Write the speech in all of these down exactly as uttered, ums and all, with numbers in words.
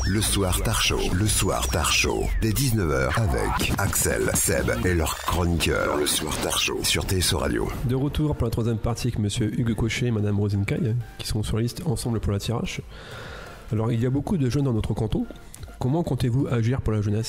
Le soir Tard Show. Le soir Tard Show. Dès dix-neuf heures avec Axel, Seb et leurs chroniqueurs. Le soir Tard Show sur T S O Radio. De retour pour la troisième partie avec monsieur Hugues Cochet et madame Rosine Caille qui sont sur la liste ensemble pour la tirage. Alors il y a beaucoup de jeunes dans notre canton. Comment comptez-vous agir pour la jeunesse ?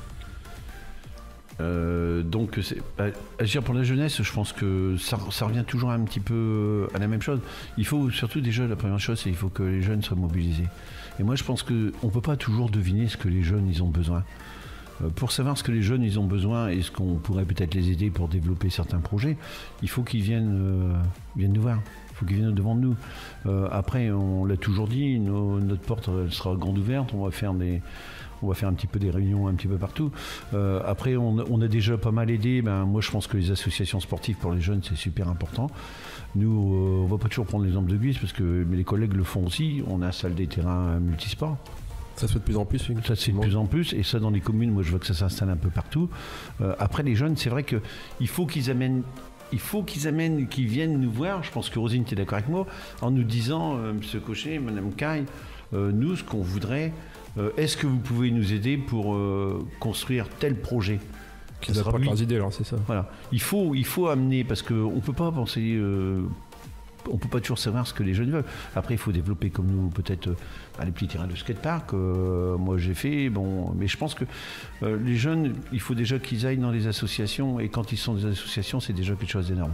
Euh, donc c'est, agir pour la jeunesse, je pense que ça, ça revient toujours un petit peu à la même chose. Il faut surtout déjà, la première chose, c'est qu'il faut que les jeunes soient mobilisés. Et moi je pense qu'on ne peut pas toujours deviner ce que les jeunes ils ont besoin. Euh, pour savoir ce que les jeunes ils ont besoin et ce qu'on pourrait peut-être les aider pour développer certains projets, il faut qu'ils viennent, euh, viennent nous voir. Il faut qu'ils viennent devant nous. Euh, après, on l'a toujours dit, nos, notre porte elle sera grande ouverte, on va faire des... On va faire un petit peu des réunions un petit peu partout. Euh, après, on, on a déjà pas mal aidé. Ben, moi, je pense que les associations sportives pour les jeunes, c'est super important. Nous, euh, on ne va pas toujours prendre l'exemple de Guise, parce que mais les collègues le font aussi. On a salle des terrains multisports. Ça se fait de plus en plus. Oui. Ça se fait de plus en plus. Et ça, dans les communes, moi, je vois que ça s'installe un peu partout. Euh, après, les jeunes, c'est vrai qu'il faut qu'ils amènent... Il faut qu'ils amènent, qu'ils viennent nous voir. Je pense que Rosine, tu es d'accord avec moi, en nous disant, euh, monsieur Cochet, madame Caille, euh, nous, ce qu'on voudrait... Euh, est-ce que vous pouvez nous aider pour euh, construire tel projet ? Qu'ils apportent leurs idées, alors c'est ça. Voilà. Il faut, il faut amener, parce qu'on ne peut pas penser, euh, on ne peut pas toujours savoir ce que les jeunes veulent. Après, il faut développer comme nous, peut-être, euh, les petits terrains de skatepark. Euh, moi, j'ai fait, bon, mais je pense que euh, les jeunes, il faut déjà qu'ils aillent dans les associations, et quand ils sont dans les associations, c'est déjà quelque chose d'énorme.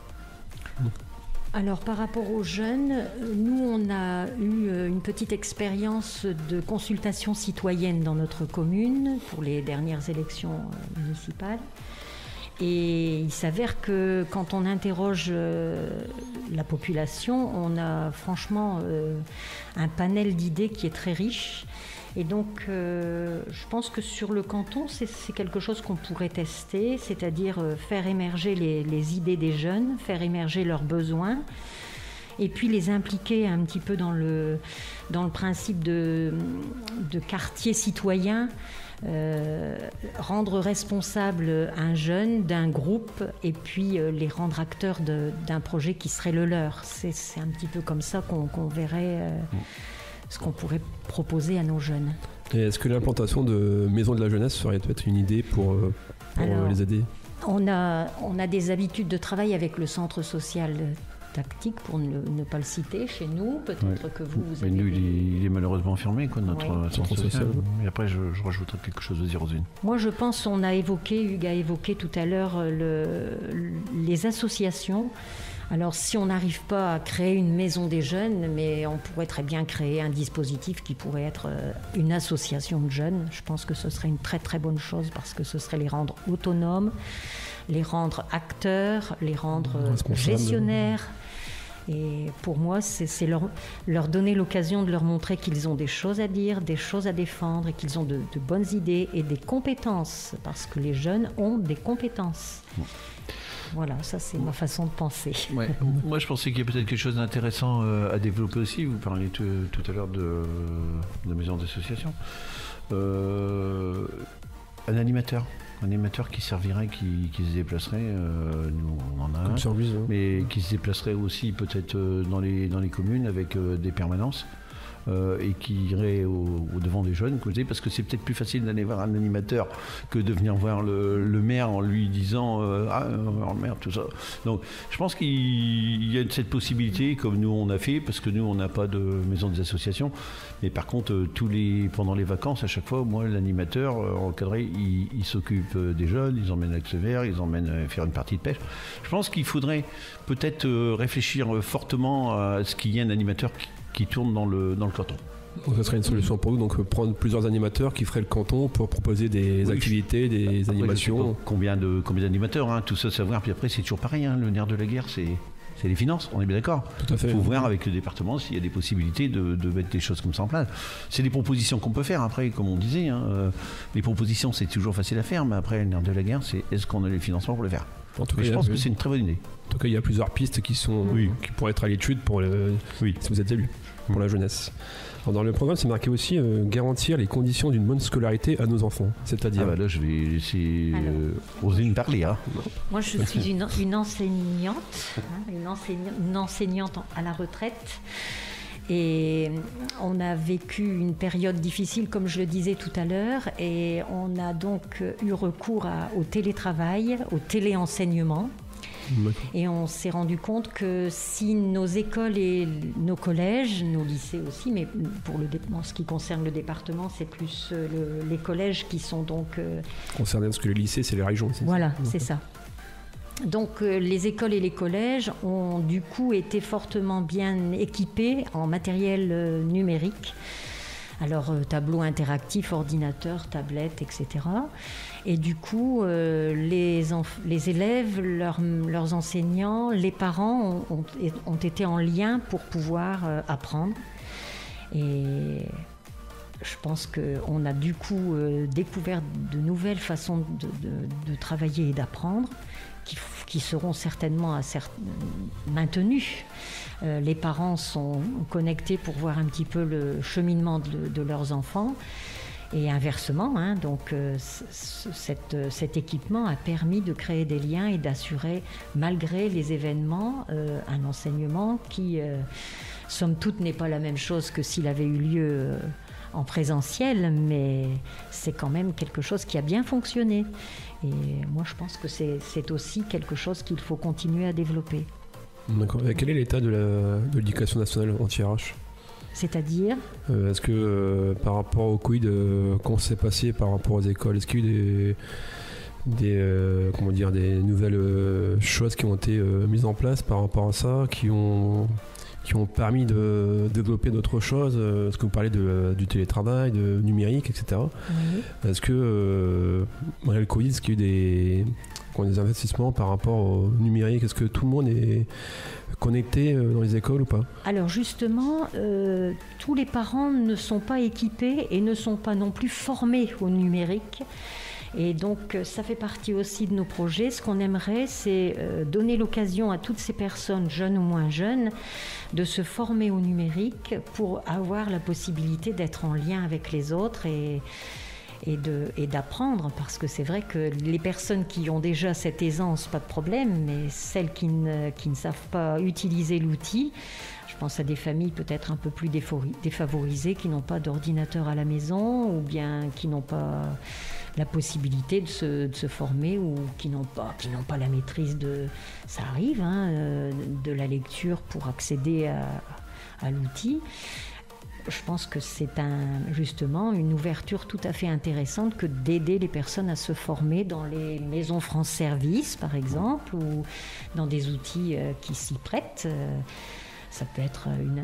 Alors par rapport aux jeunes, nous on a eu une petite expérience de consultation citoyenne dans notre commune pour les dernières élections municipales. Et il s'avère que quand on interroge la population, on a franchement un panel d'idées qui est très riche. Et donc, euh, je pense que sur le canton, c'est, c'est quelque chose qu'on pourrait tester, c'est-à-dire euh, faire émerger les, les idées des jeunes, faire émerger leurs besoins, et puis les impliquer un petit peu dans le, dans le principe de, de quartier citoyen, euh, rendre responsable un jeune d'un groupe, et puis euh, les rendre acteurs de, d'un projet qui serait le leur. C'est, c'est un petit peu comme ça qu'on, qu'on verrait... Euh, ce qu'on pourrait proposer à nos jeunes. Et est-ce que l'implantation de maisons de la jeunesse serait peut-être une idée pour, pour Alors, les aider ? on a, on a des habitudes de travail avec le centre social tactique, pour ne, ne pas le citer, chez nous. Peut-être ouais. que vous, vous Mais avez... nous, il est, il est malheureusement fermé, quoi, notre ouais. centre social. social. Et après, je, je rajouterai quelque chose de dire aux unes. Moi, je pense, on a évoqué, Hugues a évoqué tout à l'heure le, les associations. Alors, si on n'arrive pas à créer une maison des jeunes, mais on pourrait très bien créer un dispositif qui pourrait être une association de jeunes. Je pense que ce serait une très très bonne chose parce que ce serait les rendre autonomes, les rendre acteurs, les rendre gestionnaires. Et pour moi, c'est, c'est leur, leur donner l'occasion de leur montrer qu'ils ont des choses à dire, des choses à défendre et qu'ils ont de, de bonnes idées et des compétences, parce que les jeunes ont des compétences. Voilà, ça c'est ma façon de penser. Ouais. Moi je pensais qu'il y a peut-être quelque chose d'intéressant euh, à développer aussi. Vous parliez tout, tout à l'heure de, de maison d'association. Euh, un animateur. Un animateur qui servirait, qui, qui se déplacerait, euh, nous on en a Comme un, service, hein. mais qui se déplacerait aussi peut-être dans les, dans les communes avec euh, des permanences. Euh, et qui irait au, au devant des jeunes, parce que c'est peut-être plus facile d'aller voir un animateur que de venir voir le, le maire en lui disant euh, ah le maire tout ça. Donc je pense qu'il y a cette possibilité comme nous on a fait, parce que nous on n'a pas de maison des associations, mais par contre euh, tous les pendant les vacances à chaque fois, moi l'animateur euh, encadré il, il s'occupe des jeunes, ils emmènent l'axe vert, ils emmènent euh, faire une partie de pêche. Je pense qu'il faudrait peut-être euh, réfléchir fortement à ce qu'il y ait un animateur qui qui tourne dans le, dans le canton. Donc ça serait une solution pour vous, donc prendre plusieurs animateurs qui feraient le canton pour proposer des oui, activités, des après, animations. Combien, de, combien d'animateurs, hein, tout ça savoir, puis après c'est toujours pareil, hein, le nerf de la guerre c'est, c'est les finances, on est bien d'accord. Tout à fait. Il faut voir avec le département s'il y a des possibilités de, de mettre des choses comme ça en place. C'est des propositions qu'on peut faire après, comme on disait, hein, euh, les propositions c'est toujours facile à faire, mais après le nerf de la guerre c'est est-ce qu'on a les financements pour le faire. En tout cas, je pense oui. que c'est une très bonne idée. En tout cas, il y a plusieurs pistes qui, sont, oui. qui pourraient être à l'étude pour le, oui. si vous êtes élu, pour mmh. la jeunesse. Alors, dans le programme, c'est marqué aussi euh, garantir les conditions d'une bonne scolarité à nos enfants. C'est-à-dire. Ah bah là, je vais laisser euh, Rosine parler. Hein. Moi, je suis une, une enseignante, hein, une, enseignante, une enseignante à la retraite. Et on a vécu une période difficile, comme je le disais tout à l'heure, et on a donc eu recours à, au télétravail, au téléenseignement. Et on s'est rendu compte que si nos écoles et nos collèges, nos lycées aussi, mais pour le, en ce qui concerne le département, c'est plus le, les collèges qui sont donc... Euh, concernés, parce que les lycées, c'est les régions. C'est voilà, ça. c'est ça. Donc euh, les écoles et les collèges ont du coup été fortement bien équipés en matériel euh, numérique. Alors euh, tableau interactif, ordinateur, tablette, et cetera. Et du coup, euh, les, enf- les élèves, leur, leurs enseignants, les parents ont, ont, ont été en lien pour pouvoir euh, apprendre. Et je pense qu'on a du coup euh, découvert de nouvelles façons de, de, de travailler et d'apprendre qui, qui seront certainement à cer- maintenues. Euh, les parents sont connectés pour voir un petit peu le cheminement de, de leurs enfants. Et inversement, hein, donc euh, c- cette, cet équipement a permis de créer des liens et d'assurer, malgré les événements, euh, un enseignement qui, euh, somme toute, n'est pas la même chose que s'il avait eu lieu euh, en présentiel, mais c'est quand même quelque chose qui a bien fonctionné. Et moi, je pense que c'est, c'est aussi quelque chose qu'il faut continuer à développer. D'accord. Et quel est l'état de, la, de l'éducation nationale anti-R H ? C'est-à-dire euh, Est-ce que euh, par rapport au Covid, euh, comment s'est passé par rapport aux écoles ? Est-ce qu'il y a eu des, des, euh, comment dire, des nouvelles euh, choses qui ont été euh, mises en place par rapport à ça, qui ont, qui ont permis de développer d'autres choses ? euh, Est-ce que vous parlez de, du télétravail, de numérique, et cetera. Oui. Est-ce que, euh, malgré le Covid, est-ce qu'il y a eu des, des investissements par rapport au numérique ? Est-ce que tout le monde est connectés dans les écoles ou pas ? Alors justement, euh, tous les parents ne sont pas équipés et ne sont pas non plus formés au numérique. Et donc ça fait partie aussi de nos projets. Ce qu'on aimerait, c'est euh, donner l'occasion à toutes ces personnes, jeunes ou moins jeunes, de se former au numérique pour avoir la possibilité d'être en lien avec les autres et Et, de, et d'apprendre, parce que c'est vrai que les personnes qui ont déjà cette aisance, pas de problème, mais celles qui ne, qui ne savent pas utiliser l'outil, je pense à des familles peut-être un peu plus défavorisées qui n'ont pas d'ordinateur à la maison ou bien qui n'ont pas la possibilité de se, de se former ou qui n'ont pas, qui n'ont pas la maîtrise de, ça arrive, hein, de la lecture pour accéder à, à l'outil. Je pense que c'est un, justement une ouverture tout à fait intéressante que d'aider les personnes à se former dans les maisons France Service, par exemple, ou dans des outils euh, qui s'y prêtent. Euh, ça peut être une,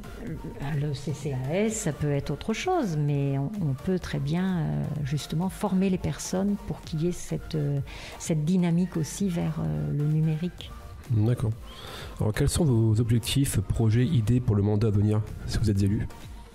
le C C A S, ça peut être autre chose, mais on, on peut très bien euh, justement former les personnes pour qu'il y ait cette, euh, cette dynamique aussi vers euh, le numérique. D'accord. Alors quels sont vos objectifs, projets, idées pour le mandat à venir, si vous êtes élu ?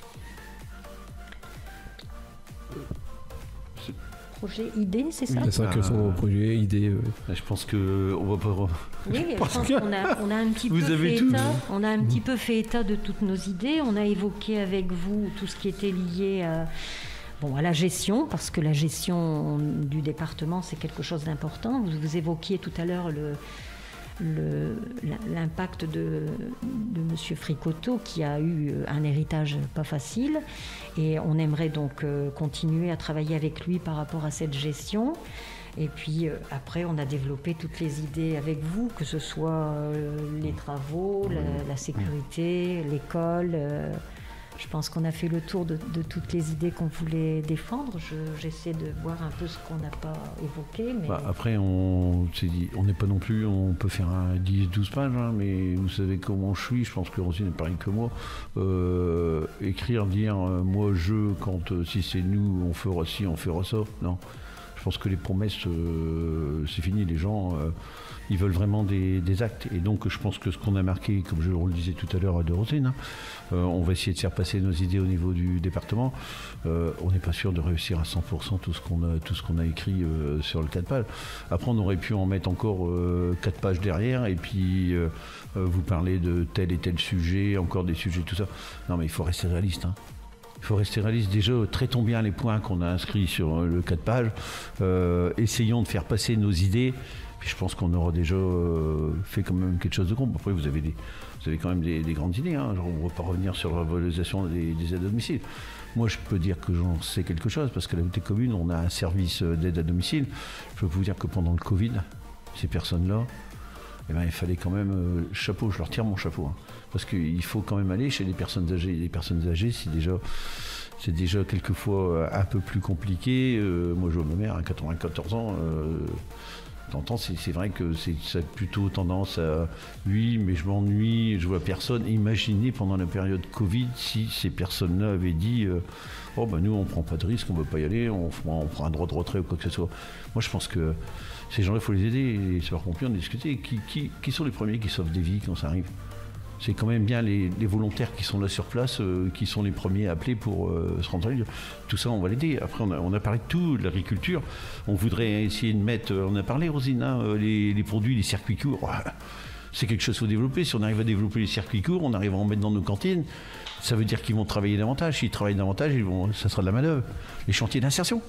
Projet, idée, c'est ça ? C'est ça, quels sont vos projets, idées euh... Je pense que on va pas. Oui, je pense qu'on a, on a un petit vous peu avez fait tout, état. vous. On a un petit peu fait état de toutes nos idées. On a évoqué avec vous tout ce qui était lié à, bon, à la gestion, parce que la gestion du département, c'est quelque chose d'important. Vous, vous évoquiez tout à l'heure le. Le, l'impact de, de M. Fricoteau qui a eu un héritage pas facile et on aimerait donc euh, continuer à travailler avec lui par rapport à cette gestion et puis euh, après on a développé toutes les idées avec vous, que ce soit euh, les travaux, la, la sécurité, l'école. Euh, je pense qu'on a fait le tour de, de toutes les idées qu'on voulait défendre. Je, j'essaie de voir un peu ce qu'on n'a pas évoqué. Mais... Bah après, on dit, on n'est pas non plus, on peut faire un dix douze pages, hein, mais vous savez comment je suis, je pense que Rosine est pareil que moi. Euh, écrire, dire, euh, moi je, quand euh, si c'est nous, on fera ci, on fera ça. Non. Je pense que les promesses, euh, c'est fini. Les gens, euh, ils veulent vraiment des, des actes. Et donc, je pense que ce qu'on a marqué, comme je le disais tout à l'heure de Rosine, hein, euh, on va essayer de faire passer nos idées au niveau du département. Euh, on n'est pas sûr de réussir à cent pour cent tout ce qu'on a, tout ce qu'on a écrit euh, sur le quatre pages. Après, on aurait pu en mettre encore euh, quatre pages derrière et puis euh, euh, vous parler de tel et tel sujet, encore des sujets, tout ça. Non, mais il faut rester réaliste, hein. Il faut rester réaliste. Déjà, traitons bien les points qu'on a inscrits sur le quatre pages. Euh, essayons de faire passer nos idées. Puis je pense qu'on aura déjà euh, fait quand même quelque chose de gros. Après, vous avez, des, vous avez quand même des, des grandes idées. Hein. Genre, on ne va pas revenir sur la valorisation des, des aides à domicile. Moi, je peux dire que j'en sais quelque chose, parce qu'à la Haute Commune, on a un service d'aide à domicile. Je peux vous dire que pendant le Covid, ces personnes-là, eh ben, il fallait quand même, euh, chapeau, je leur tire mon chapeau. Hein, parce qu'il faut quand même aller chez les personnes âgées. Les personnes âgées, c'est déjà, c'est déjà quelquefois un peu plus compliqué. Euh, moi, je vois ma mère à quatre-vingt-quatorze ans. Euh, T'entends, c'est, c'est vrai que c'est, ça a plutôt tendance à oui, mais je m'ennuie, je vois personne. Imaginez pendant la période Covid si ces personnes-là avaient dit euh, oh ben nous on prend pas de risque, on ne veut pas y aller, on, on prend un droit de retrait ou quoi que ce soit. Moi je pense que ces gens-là, il faut les aider, les sapeurs-pompiers, en discuter. Qui, qui, qui sont les premiers qui sauvent des vies quand ça arrive ? C'est quand même bien les, les volontaires qui sont là sur place, euh, qui sont les premiers appelés pour euh, se rendre. Tout ça, on va l'aider. Après, on a, on a parlé de tout, de l'agriculture. On voudrait essayer de mettre, on a parlé, Rosine, hein, les, les produits, les circuits courts. C'est quelque chose qu'il faut développer. Si on arrive à développer les circuits courts, on arrive à en mettre dans nos cantines. Ça veut dire qu'ils vont travailler davantage. S'ils travaillent davantage, ils vont, ça sera de la main-d'œuvre. Les chantiers d'insertion.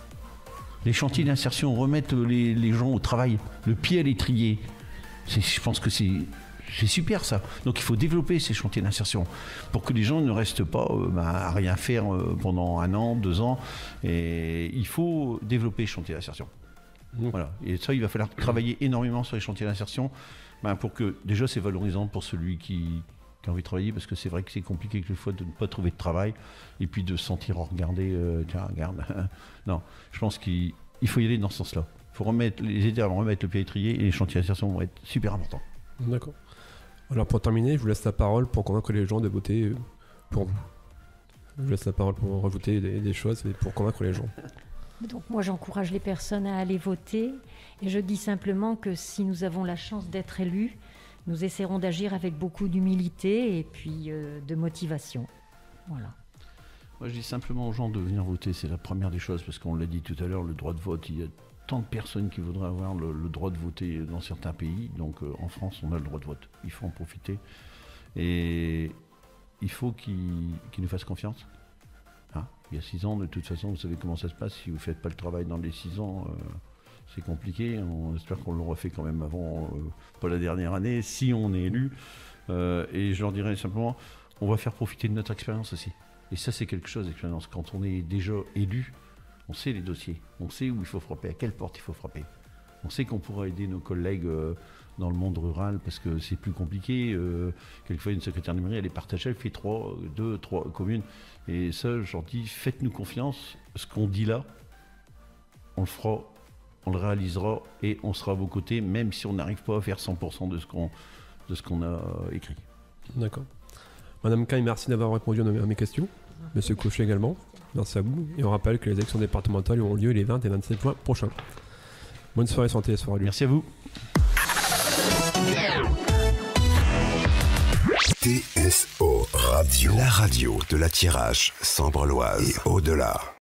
Les chantiers d'insertion, remettre les, les gens au travail, le pied à l'étrier. C'est, je pense que c'est... C'est super ça. Donc il faut développer ces chantiers d'insertion pour que les gens ne restent pas euh, bah, à rien faire euh, pendant un an, deux ans. Et il faut développer les chantiers d'insertion. Mmh. Voilà. Et ça, il va falloir travailler énormément sur les chantiers d'insertion bah, pour que déjà c'est valorisant pour celui qui, qui a envie de travailler, parce que c'est vrai que c'est compliqué quelquefois de ne pas trouver de travail et puis de se sentir regardé. Euh, tiens, regarde. Non, je pense qu'il il faut y aller dans ce sens-là. Il faut remettre, les aider à remettre le pied à l'étrier, et les chantiers d'insertion vont être super importants. D'accord. Alors pour terminer, je vous laisse la parole pour convaincre les gens de voter pour vous. Je vous laisse la parole pour rajouter des, des choses et pour convaincre les gens. Donc moi j'encourage les personnes à aller voter et je dis simplement que si nous avons la chance d'être élus, nous essaierons d'agir avec beaucoup d'humilité et puis euh, de motivation. Voilà. Moi je dis simplement aux gens de venir voter, c'est la première des choses, parce qu'on l'a dit tout à l'heure, le droit de vote, il y a tant de personnes qui voudraient avoir le, le droit de voter dans certains pays. Donc euh, en France, on a le droit de vote. Il faut en profiter. Et il faut qu'ils, qu'ils nous fassent confiance. Hein, il y a six ans, de toute façon, vous savez comment ça se passe. Si vous ne faites pas le travail dans les six ans, euh, c'est compliqué. On espère qu'on l'aura fait quand même avant, euh, pas la dernière année, si on est élu. Euh, et je leur dirais simplement, on va faire profiter de notre expérience aussi. Et ça, c'est quelque chose, l'expérience. Quand on est déjà élu, on sait les dossiers, on sait où il faut frapper, à quelle porte il faut frapper. On sait qu'on pourra aider nos collègues euh, dans le monde rural parce que c'est plus compliqué. Euh, quelquefois, une secrétaire de mairie, elle est partagée, elle fait trois, deux, trois communes. Et ça, je leur dis, faites-nous confiance. Ce qu'on dit là, on le fera, on le réalisera et on sera à vos côtés, même si on n'arrive pas à faire cent pour cent de ce qu'on, de ce qu'on a écrit. D'accord. Madame Caille, merci d'avoir répondu à mes questions. Monsieur Cochet également. Merci à vous. Et on rappelle que les élections départementales auront lieu les vingt et vingt-sept juin prochains. Bonne soirée, santé et soirée à lui. Merci à vous. T S O Radio, la radio de la Thiérache, Sambre-Loise et au-delà.